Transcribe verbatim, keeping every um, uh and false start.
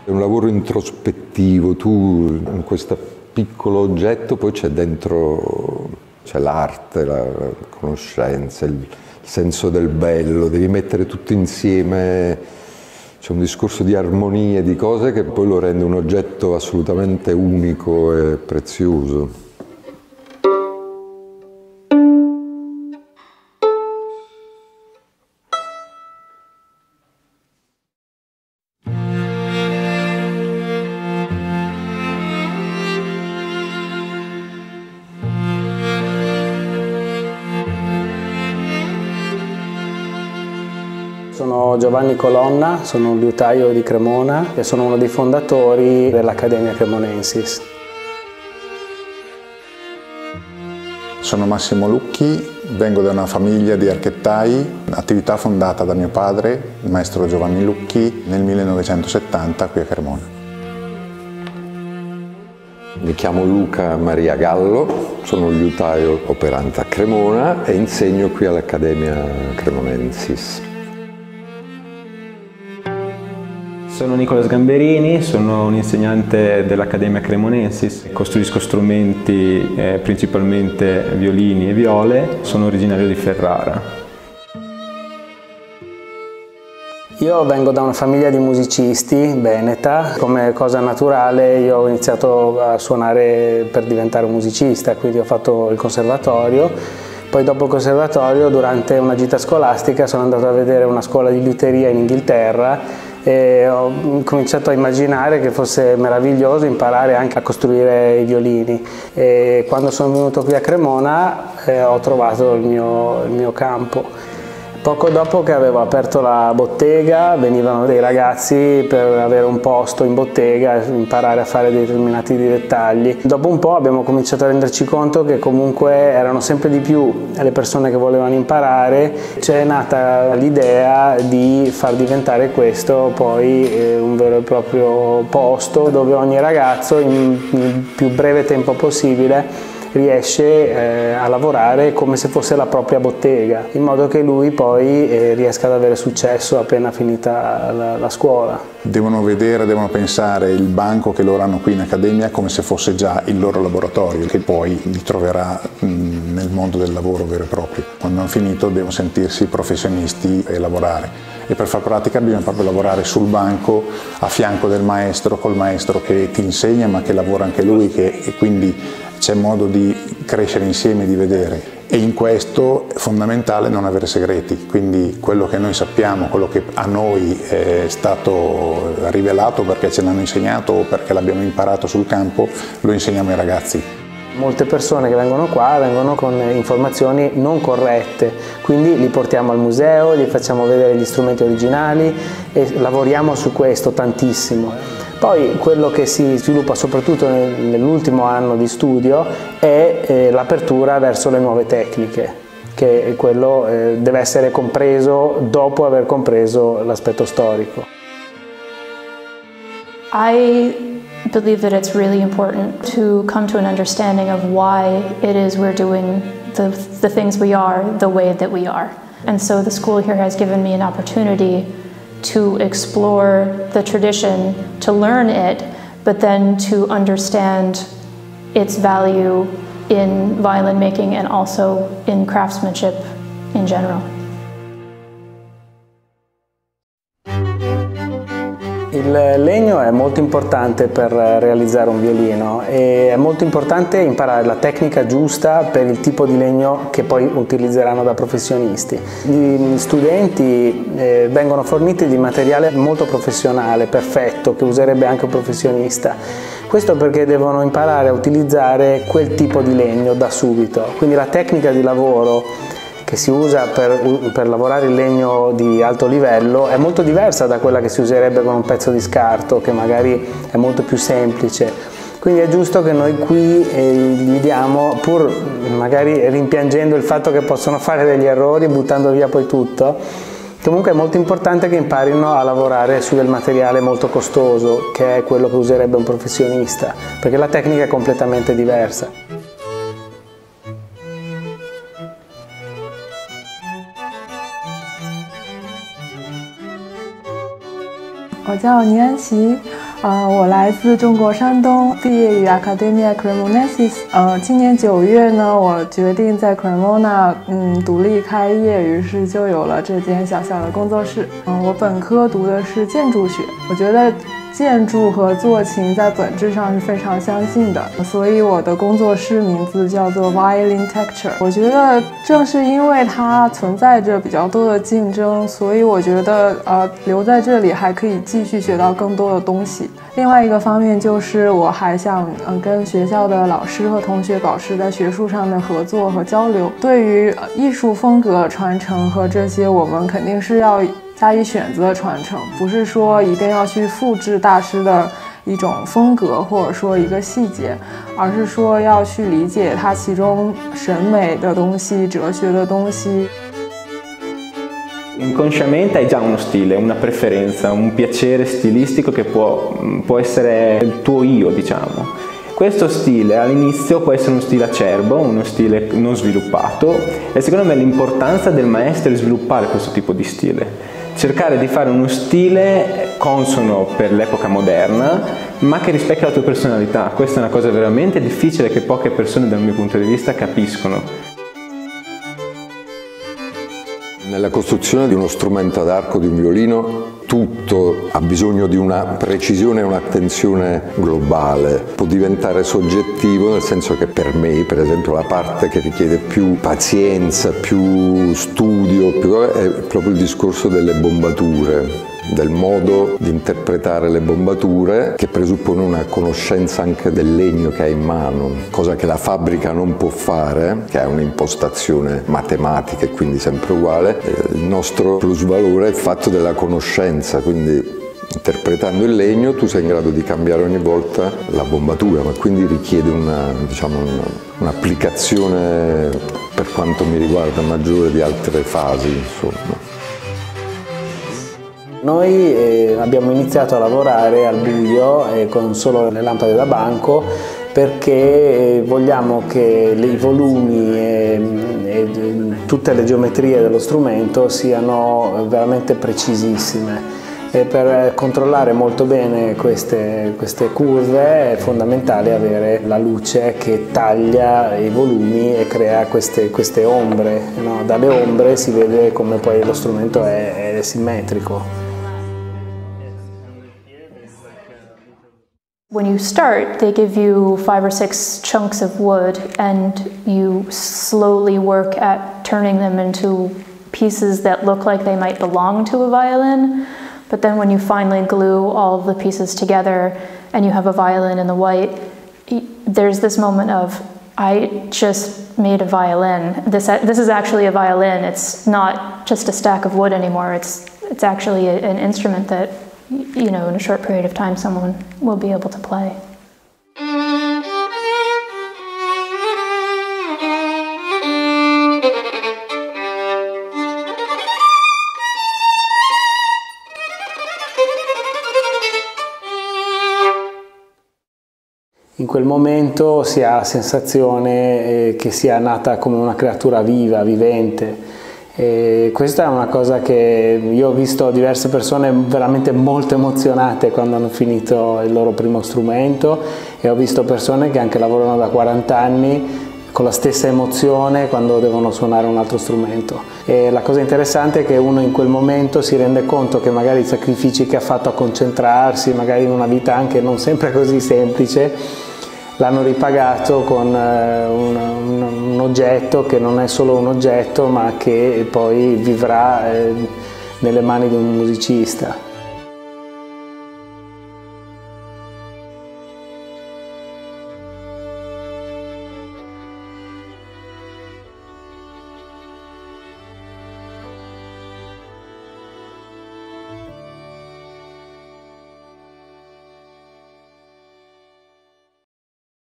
È un lavoro introspettivo, tu in questo piccolo oggetto poi c'è dentro, c'è l'arte, la conoscenza, il senso del bello, devi mettere tutto insieme, c'è un discorso di armonie, di cose che poi lo rende un oggetto assolutamente unico e prezioso. Sono Giovanni Colonna, sono un liutaio di Cremona e sono uno dei fondatori dell'Accademia Cremonensis. Sono Massimo Lucchi, vengo da una famiglia di archettai, attività fondata da mio padre, il maestro Giovanni Lucchi, nel millenovecentosettanta qui a Cremona. Mi chiamo Luca Maria Gallo, sono un liutaio operante a Cremona e insegno qui all'Accademia Cremonensis. Sono Nicola Sgamberini, sono un insegnante dell'Accademia Cremonensis, costruisco strumenti, eh, principalmente violini e viole, sono originario di Ferrara. Io vengo da una famiglia di musicisti veneta, come cosa naturale io ho iniziato a suonare per diventare un musicista, quindi ho fatto il conservatorio. Poi dopo il conservatorio, durante una gita scolastica, sono andato a vedere una scuola di liuteria in Inghilterra e ho cominciato a immaginare che fosse meraviglioso imparare anche a costruire i violini. E quando sono venuto qui a Cremona eh, ho trovato il mio, il mio campo. Poco dopo che avevo aperto la bottega venivano dei ragazzi per avere un posto in bottega, imparare a fare determinati dettagli. Dopo un po' abbiamo cominciato a renderci conto che comunque erano sempre di più le persone che volevano imparare. C'è nata l'idea di far diventare questo poi un vero e proprio posto dove ogni ragazzo in il più breve tempo possibile riesce eh, a lavorare come se fosse la propria bottega, in modo che lui poi eh, riesca ad avere successo appena finita la, la scuola. Devono vedere, devono pensare il banco che loro hanno qui in accademia come se fosse già il loro laboratorio, che poi li troverà mh, nel mondo del lavoro vero e proprio. Quando hanno finito devono sentirsi professionisti e lavorare. E per far pratica bisogna proprio lavorare sul banco a fianco del maestro, col maestro che ti insegna ma che lavora anche lui, che, e quindi c'è modo di crescere insieme, di vedere. E in questo è fondamentale non avere segreti, quindi quello che noi sappiamo, quello che a noi è stato rivelato perché ce l'hanno insegnato o perché l'abbiamo imparato sul campo, lo insegniamo ai ragazzi. Molte persone che vengono qua vengono con informazioni non corrette, quindi li portiamo al museo, gli facciamo vedere gli strumenti originali e lavoriamo su questo tantissimo. Poi quello che si sviluppa soprattutto nell'ultimo anno di studio è eh, l'apertura verso le nuove tecniche, che quello eh, deve essere compreso dopo aver compreso l'aspetto storico. I believe that it's really important to come to an understanding of why it is we're doing the, the things we are the way that we are. And so the school here has given me an opportunity to explore the tradition, to learn it, but then to understand its value in violin making and also in craftsmanship in general. Il legno è molto importante per realizzare un violino e è molto importante imparare la tecnica giusta per il tipo di legno che poi utilizzeranno da professionisti. Gli studenti eh, vengono forniti di materiale molto professionale, perfetto, che userebbe anche un professionista. Questo perché devono imparare a utilizzare quel tipo di legno da subito. Quindi la tecnica di lavoro che si usa per, per lavorare il legno di alto livello è molto diversa da quella che si userebbe con un pezzo di scarto, che magari è molto più semplice. Quindi è giusto che noi qui eh, gli diamo, pur magari rimpiangendo il fatto che possono fare degli errori, buttando via poi tutto, comunque è molto importante che imparino a lavorare su del materiale molto costoso, che è quello che userebbe un professionista, perché la tecnica è completamente diversa. Io chiamo Nian Qi, 呃，我来自中国山东，毕业于 Academia Cremonensis。呃，今年九月呢，我决定在 Cremona 嗯独立开业，于是就有了这间小小的工作室。嗯，我本科读的是建筑学，我觉得建筑和做琴在本质上是非常相近的，所以我的工作室名字叫做 Violin Texture。我觉得正是因为它存在着比较多的竞争，所以我觉得呃留在这里还可以继续学到更多的东西。另外一个方面就是我还想嗯跟学校的老师和同学保持在学术上的合作和交流。对于艺术风格传承和这些，我们肯定是要加以选择传承，不是说一定要去复制大师的一种风格或者说一个细节，而是说要去理解它其中审美的东西、哲学的东西。 Inconsciamente hai già uno stile, una preferenza, un piacere stilistico che può, può essere il tuo io, diciamo. Questo stile all'inizio può essere uno stile acerbo, uno stile non sviluppato, e secondo me l'importanza del maestro è sviluppare questo tipo di stile. Cercare di fare uno stile consono per l'epoca moderna, ma che rispecchia la tua personalità. Questa è una cosa veramente difficile che poche persone dal mio punto di vista capiscono. Nella costruzione di uno strumento ad arco, di un violino, tutto ha bisogno di una precisione e un'attenzione globale. Può diventare soggettivo, nel senso che per me, per esempio, la parte che richiede più pazienza, più studio, più è proprio il discorso delle bombature, del modo di interpretare le bombature, che presuppone una conoscenza anche del legno che hai in mano, cosa che la fabbrica non può fare, che ha un'impostazione matematica e quindi sempre uguale. Il nostro plusvalore è il fatto della conoscenza, quindi interpretando il legno tu sei in grado di cambiare ogni volta la bombatura, ma quindi richiede una, diciamo, un'applicazione, per quanto mi riguarda, maggiore di altre fasi, insomma. Noi eh, abbiamo iniziato a lavorare al buio eh, con solo le lampade da banco, perché eh, vogliamo che i volumi e, e tutte le geometrie dello strumento siano veramente precisissime. E per controllare molto bene queste, queste curve è fondamentale avere la luce che taglia i volumi e crea queste, queste ombre, no? Dalle ombre si vede come poi lo strumento è, è simmetrico. When you start, they give you five or six chunks of wood and you slowly work at turning them into pieces that look like they might belong to a violin. But then when you finally glue all of the pieces together and you have a violin in the white, there's this moment of, I just made a violin. This, this is actually a violin. It's not just a stack of wood anymore. It's, it's actually a, an instrument that, you know, in a short period of time someone will be able to play. In quel momento si ha la sensazione eh, che sia nata come una creatura viva, vivente. E questa è una cosa che io ho visto diverse persone veramente molto emozionate quando hanno finito il loro primo strumento, e ho visto persone che anche lavorano da quaranta anni con la stessa emozione quando devono suonare un altro strumento. E la cosa interessante è che uno in quel momento si rende conto che magari i sacrifici che ha fatto a concentrarsi, magari in una vita anche non sempre così semplice, l'hanno ripagato con un, un, un oggetto che non è solo un oggetto, ma che poi vivrà eh, nelle mani di un musicista.